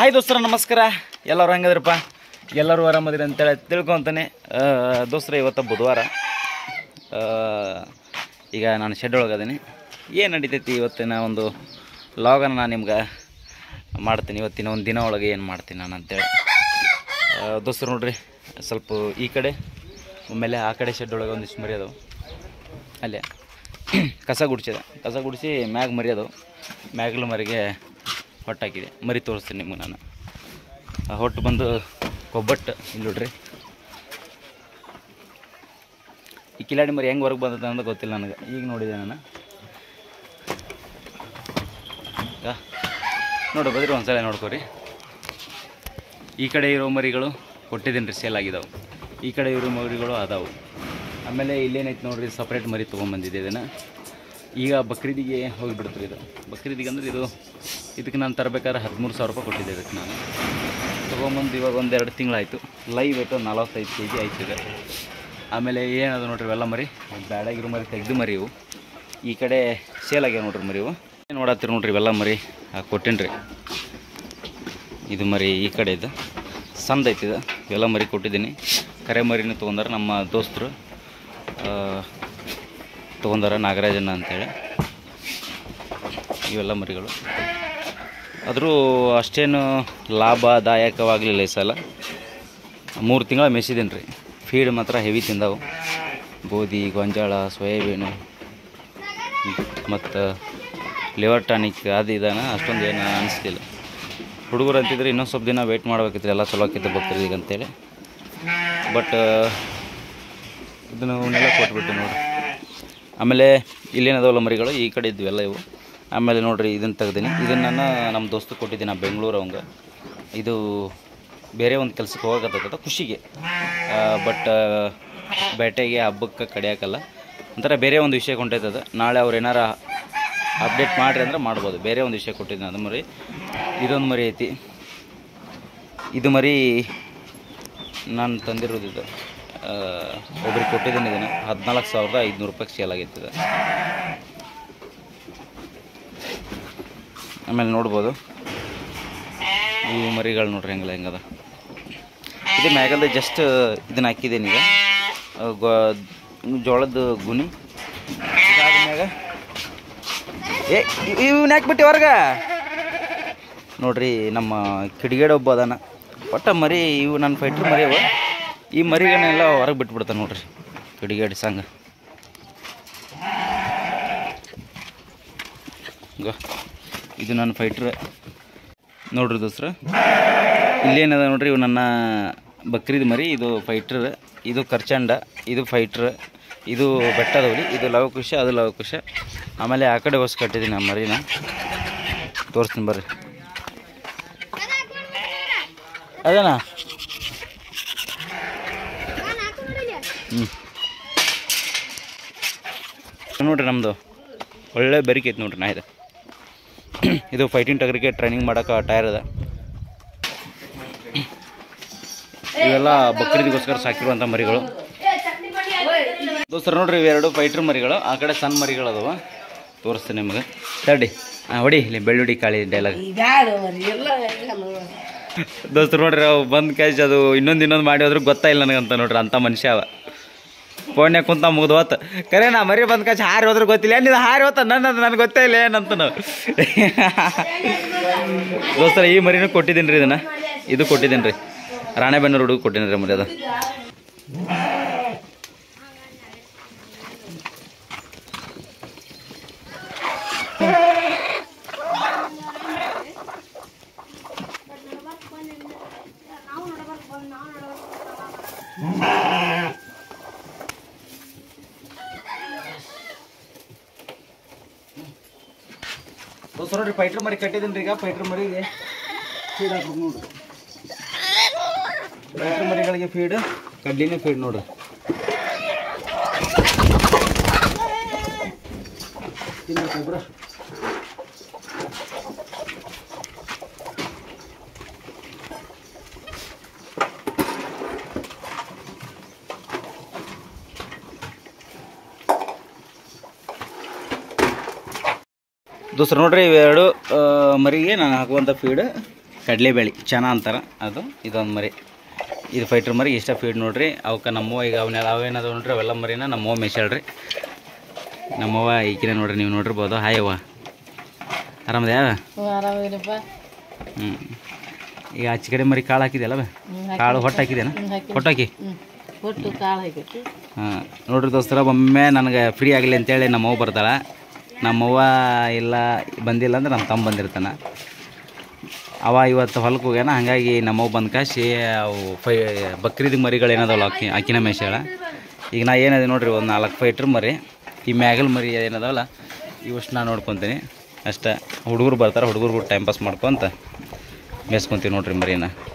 Hi ದೋಸ್ತರ ನಮಸ್ಕಾರ. ಎಲ್ಲರೂ ಹೆಂಗದ್ರಪ್ಪ? ಎಲ್ಲರೂ ಆರಾಮದಿರಿ ಅಂತೇಳಿ ತಿಳ್ಕೊತಾನೆ. ದೋಸ್ತರ ಇವತ್ತು ಬುಧವಾರ. ಈಗ ನಾನು ಶೆಡ್ ಒಳಗದೀನಿ. ಏನು ನಡೀತೈತಿ ಇವತ್ತಿನ ಒಂದು ಲಾಗನ್ನು ನಾನು ನಿಮ್ಗೆ ಮಾಡ್ತೀನಿ. ಇವತ್ತಿನ ಒಂದು ದಿನ ಒಳಗೆ ಏನು ಮಾಡ್ತೀನಿ ನಾನು ಅಂತೇಳಿ. ದೋಸ್ತರು ನೋಡ್ರಿ, ಸ್ವಲ್ಪ ಈ ಕಡೆ ಆಮೇಲೆ ಆ ಕಡೆ ಶೆಡ್ ಒಳಗೆ ಒಂದಿಷ್ಟು ಮರಿ ಅದಾವೆ. ಅಲ್ಲೇ ಕಸ ಗುಡಿಸಿ ಮ್ಯಾಗ ಮರಿ ಅದಾವೆ. ಮ್ಯಾಗಲು ಮರಿಗೆ ಹೊಟ್ಟಾಕಿದೆ. ಮರಿ ತೋರಿಸ್ತೀನಿ ನಿಮ್ಗೆ ನಾನು. ಹೊಟ್ಟು ಬಂದು ಕೊಬ್ಬಟ್ಟು ಇಲ್ಲಿ ನೋಡ್ರಿ. ಈ ಕಿಲಾಡಿ ಮರಿ ಹೆಂಗೆ ಹೊರಗೆ ಬಂದದ ಅಂತ ಗೊತ್ತಿಲ್ಲ ನನಗೆ. ಈಗ ನೋಡಿದೆ ನಾನು. ನೋಡಿ ಬದ್ರಿ ಒಂದ್ಸಲ ನೋಡ್ಕೊರಿ. ಈ ಕಡೆ ಇರೋ ಮರಿಗಳು ಕೊಟ್ಟಿದ್ದೀನಿ ರೀ, ಸೇಲ್ ಆಗಿದ್ದಾವೆ. ಈ ಕಡೆ ಇರೋ ಮರಿಗಳು ಅದಾವು. ಆಮೇಲೆ ಇಲ್ಲೇನೈತೆ ನೋಡ್ರಿ, ಸಪ್ರೇಟ್ ಮರಿ ತೊಗೊಂಬಂದಿದ್ದೆ. ಇದನ್ನು ಈಗ ಬಕ್ರೀದಿಗೆ ಹೋಗಿಬಿಡ್ತೀರಿ. ಇದು ಬಕ್ರೀದಿಗೆ ಅಂದ್ರೆ ಇದಕ್ಕೆ ನಾನು ತರಬೇಕಾದ್ರೆ 13,000 ರೂಪಾಯಿ ಕೊಟ್ಟಿದ್ದೆ. ಇದಕ್ಕೆ ನಾನು ತೊಗೊಂಬಂದು ಇವಾಗ ಒಂದು 2 ತಿಂಗಳಾಯಿತು. ಲೈವ್ ವೇಟು 45 kg ಆಯ್ತು ಈಗ. ಆಮೇಲೆ ಏನದು ನೋಡ್ರಿ, ಇವೆಲ್ಲ ಮರಿ ಬ್ಯಾಡಾಗಿರೋ ಮರಿ ತೆಗೆದು ಮರಿ ಇವು. ಈ ಕಡೆ ಸೇಲ್ ಆಗ್ಯಾವ ನೋಡ್ರಿ ಮರಿ ಇವು. ನೋಡತ್ತೀರಿ ನೋಡ್ರಿ, ಇವೆಲ್ಲ ಮರಿ ಕೊಟ್ಟೇನಿ ರೀ. ಇದು ಮರಿ ಈ ಕಡೆ ಇದು ಸಂದ ಐತಿದೆ. ಇವೆಲ್ಲ ಮರಿ ಕೊಟ್ಟಿದ್ದೀನಿ. ಕರೆ ಮರಿನೂ ತೊಗೊಂಡಾರ ನಮ್ಮ ದೋಸ್ತರು, ತೊಗೊಂಡಾರ ನಾಗರಾಜನ ಅಂಥೇಳಿ. ಇವೆಲ್ಲ ಮರಿಗಳು ಆದರೂ ಅಷ್ಟೇನು ಲಾಭದಾಯಕವಾಗಲಿಲ್ಲ ಈ ಸಲ. 3 ತಿಂಗಳ ಮೆಸಿದ್ದೀನಿ ರೀ. ಫೀಡ್ ಮಾತ್ರ ಹೆವಿ ತಿಂದವು. ಗೋಧಿ, ಗೊಂಜಾಳ, ಸೋಯಾಬೀನು ಮತ್ತು ಲಿವರ್ ಟಾನಿಕ್ ಅದು ಇದಾನ ಅಷ್ಟೊಂದು ಏನು ಅನಿಸ್ಲಿಲ್ಲ. ಹುಡುಗರು ಅಂತಿದ್ರೆ ಇನ್ನೊಂದು ಸ್ವಲ್ಪ ದಿನ ವೆಯ್ಟ್ ಮಾಡ್ಬೇಕಿತ್ತು, ಎಲ್ಲ ಚಲೋ ಆಕೈತೆ ಬಕ್ರೀದಿಗೆ ಅಂತೇಳಿ. ಬಟ್ ಇದನ್ನೆಲ್ಲ ಕೊಟ್ಬಿಟ್ಟು ನೋಡಿರಿ. ಆಮೇಲೆ ಇಲ್ಲೇನದವಲ್ಲ ಮರಿಗಳು ಈ ಕಡೆ ಇದ್ವೆಲ್ಲ ಇವು. ಆಮೇಲೆ ನೋಡಿರಿ, ಇದನ್ನು ತೆಗ್ದೀನಿ. ಇದನ್ನು ನಾನು ನಮ್ಮ ದೋಸ್ತು ಕೊಟ್ಟಿದ್ದೀನಿ, ನಾನು ಬೆಂಗಳೂರು ಅವಂಗೆ. ಇದು ಬೇರೆ ಒಂದು ಕೆಲಸಕ್ಕೆ ಹೋಗಕತ್ತದ ಖುಷಿಗೆ. ಬಟ್ ಬೇಟೆಗೆ ಹಬ್ಬಕ್ಕೆ ಕಡಿಯೋಕ್ಕಲ್ಲ, ಒಂಥರ ಬೇರೆ ಒಂದು ವಿಷಯ ಕೊಂಡೈತದ. ನಾಳೆ ಅವ್ರು ಏನಾರ ಅಪ್ಡೇಟ್ ಮಾಡಿರಿ ಅಂದ್ರೆ ಮಾಡ್ಬೋದು. ಬೇರೆ ಒಂದು ವಿಷಯ ಕೊಟ್ಟಿದ್ದೀನಿ. ಅದು ಮರಿ, ಇದೊಂದು ಮರಿ ಐತಿ. ಇದು ಮರಿ ನಾನು ತಂದಿರೋದಿದ್ದು, ಒಬ್ರಿಗೆ ಕೊಟ್ಟಿದ್ದೀನಿ. ಇದನ್ನು 14,500 ರೂಪಾಯಿಗೆ ಸೇಲ್ ಆಗೈತಿದೆ. ಆಮೇಲೆ ನೋಡ್ಬೋದು ಈ ಮರಿಗಳು ನೋಡ್ರಿ ಹೆಂಗದ. ಇದು ಮ್ಯಾಗಲ್ದ ಜಸ್ಟ್ ಇದನ್ನು ಹಾಕಿದ್ದೀನಿ ಈಗ, ಜೋಳದ ಗುಣಿ. ಮ್ಯಾಗ ಇವನ್ನ ಹಾಕ್ಬಿಟ್ಟು ಹೊರಗೆ ನೋಡ್ರಿ. ನಮ್ಮ ಕಿಡಿಗೇಡಿ ಒಬ್ಬ ಅದಾನ. ಒಟ್ಟ ಮರಿ ಇವು ನನ್ನ ಫೈಟ್ರ್ ಮರಿ ಅವ. ಈ ಮರಿಗಳನ್ನೆಲ್ಲ ಹೊರಗೆ ಬಿಟ್ಬಿಡ್ತಾನೆ ನೋಡ್ರಿ, ಕಿಡಿಗೇಡಿ ಸಂಘ. ಇದು ನನ್ನ ಫೈಟ್ರ್ ನೋಡ್ರಿ ದೋಸ್ರ. ಇಲ್ಲೇನದ ನೋಡ್ರಿ, ಇವು ನನ್ನ ಬಕ್ರೀದ್ ಮರಿ. ಇದು ಫೈಟ್ರ್, ಇದು ಕರ್ಚಂಡ, ಇದು ಫೈಟ್ರ್, ಇದು ಬೆಟ್ಟದವಲಿ, ಇದು ಲವಕುಶ, ಅದು ಲವಕುಶ. ಆಮೇಲೆ ಆ ಕಡೆ ಹೊಸ ಕಟ್ಟಿದ್ದೀನಿ ಆ ಮರಿನ, ತೋರಿಸ್ತೀನಿ ಬರ್ರಿ. ಅದೇನಾ ನೋಡ್ರಿ, ನಮ್ಮದು ಒಳ್ಳೆ ಬೆರಿಕೆ ಐತೆ ನೋಡ್ರಿ. ನಾ ಇದು ಫೈಟಿಂಗ್ ಟಗರಿಗೆ ಟ್ರೈನಿಂಗ್ ಮಾಡೋಕೆ ಟೈರ್ ಅದ. ಇವೆಲ್ಲ ಬಕ್ರೀದಿಗೋಸ್ಕರ ಸಾಕಿರುವಂಥ ಮರಿಗಳು ದೋಸ್ತರು. ನೋಡ್ರಿ, ಇವೆರಡು ಫೈಟ್ರ್ ಮರಿಗಳು. ಆ ಕಡೆ ಸಣ್ಣ ಮರಿಗಳು ಅದಾವ, ತೋರಿಸ್ತೀನಿ ನಿಮಗೆ. ತಡಿ ಹೊಡಿ, ಇಲ್ಲಿ ಬೆಳ್ಳುಳ್ಳಿ ಕಾಳಿ ಡೈಲಾಗ್ ದೋಸ್ತರು. ನೋಡ್ರಿ, ಅವು ಬಂದು ಕ್ಯಾಶ್ ಅದು ಇನ್ನೊಂದು ಮಾಡಿ ಹೋದ್ರೆ ಗೊತ್ತಾಯಿಲ್ಲ ನನಗಂತ ನೋಡ್ರಿ. ಅಂಥ ಮನುಷ್ಯ ಅವ. ಫೋನ್ಯಾಗ ಕುಂತ ಮುಗ್ದು ಹೋತ. ಕರೆ ನಾ ಮರಿ ಬಂದು ಕ್ಯಾಶ್ ಹಾರಿ ಹೋದ್ರೆ ಗೊತ್ತಿಲ್ಲ, ನೀನು ಹಾರಿ ಹೋತ ನನಗೆ ಗೊತ್ತೇ ಇಲ್ಲ ಏನಂತ ನಾವು ದೋಸ್ತರ. ಈ ಮರಿನೂ ಕೊಟ್ಟಿದ್ದೀನಿ ರೀ. ಇದು ಕೊಟ್ಟಿದ್ದೀನಿ ರೀ, ರಾಣೆಬೆನ್ನೂರು ಹುಡುಗ ಕೊಟ್ಟಿದ್ದೀನಿ ರೀ ಮರಿ. ಅದು ದೋಸ್ತ ನೋಡ್ರಿ, ಫೈಟ್ರ್ ಮರಿ ಕಟ್ಟಿದ್ದೀನಿ ರೀ. ಈಗ ಫೈಟ್ರ್ ಮರಿಗೆ ಫೀಡ್ ಹಾಕ್ಬೇಕು ನೋಡ್ರಿ. ಫೈಟ್ರ್ ಮರಿಗಳಿಗೆ ಫೀಡ್ ಕಡ್ಲಿನೇ ಫೀಡ್ ನೋಡ್ರಿ. ತಿನ್ನಬೇಕಬ್ರ. ದೋಸ್ರು ನೋಡ್ರಿ, ಇವೆರಡು ಮರಿಗೆ ನಾನು ಹಾಕುವಂಥ ಫೀಡ್ ಕಡಲೆಬೇಳೆ ಚೆನ್ನ ಅಂತಾರೆ ಅದು. ಇದೊಂದು ಮರಿ, ಇದು ಫೈಟ್ರ್ ಮರಿ ಇಷ್ಟ ಫೀಡ್ ನೋಡ್ರಿ. ಅವಕ್ಕೆ ನಮ್ಮವ್ವ ಈಗ ಅವೇನದ ನೋಡ್ರಿ ಅವೆಲ್ಲ ಮರಿನ ನಮ್ಮವ್ವ ಮೇಯ್ಸಾಳ್ರಿ. ನಮ್ಮವ್ವ ಈಗಿನ ನೋಡ್ರಿ, ನೀವು ನೋಡಿರ್ಬೋದು. ಹಾಯ್ ಅವ್ವ, ಆರಾಮದ? ಹ್ಞೂ. ಈಗ ಆಚೆ ಕಡೆ ಮರಿ ಕಾಳು ಹಾಕಿದೆಯಲ್ಲ ಕಾಳು ಹೊಟ್ಟು ಹಾಕಿದೇನ? ಹೊಟ್ಟು ಹಾಕಿ ಹಾಂ ನೋಡ್ರಿ ದೋಸ್ತರ, ಒಮ್ಮೆ ನನಗೆ ಫ್ರೀ ಆಗಲಿ ಅಂತೇಳಿ ನಮ್ಮವ್ವ ಬರ್ತಾಳೆ. ನಮ್ಮವ್ವ ಇಲ್ಲ ಬಂದಿಲ್ಲ ಅಂದ್ರೆ ನಮ್ಮ ತಮ್ಮ ಬಂದಿರ್ತಾನೆ. ಅವ ಇವತ್ತು ಹೊಲಕ್ಕೆ ಹೋಗ್ಯಾನ, ಹಾಗಾಗಿ ನಮ್ಮವ್ವ ಬಂದು ಕಾಶಿ ಅವು ಬಕ್ರೀದ್ ಮರಿಗಳೇನದವಲ್ಲ ಆಕಿನ ಮೇಯ್ಸಾಳ. ಈಗ ನಾ ಏನಿದೆ ನೋಡ್ರಿ, ಒಂದು 4 ಫೈಟ್ರ್ ಮರಿ, ಈ ಮ್ಯಾಗಲ್ ಮರಿ ಏನದವಲ್ಲ ಇವಷ್ಟು ನಾನು ನೋಡ್ಕೊತೀನಿ ಅಷ್ಟೇ. ಹುಡುಗರು ಬರ್ತಾರೆ, ಹುಡುಗರು ಟೈಮ್ ಪಾಸ್ ಮಾಡ್ಕೊತ ಮೇಯ್ಸ್ಕೊತೀವಿ ನೋಡ್ರಿ ಮರಿನ.